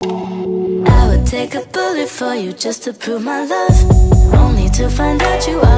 I would take a bullet for you just to prove my love, only to find out you